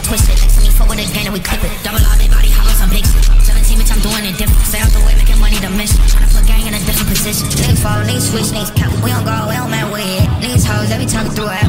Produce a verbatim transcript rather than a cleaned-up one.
twist it. Next to me, fuck with a gang and we clip it. Double R, they body hollow, some big shit. seventeen, bitch, I'm doing it different. Stay out the way, making money the mission. Tryna put gang in a different position. Niggas fall, niggas switch, niggas cap. We don't go, we don't man with it. Niggas hoes every time we through it.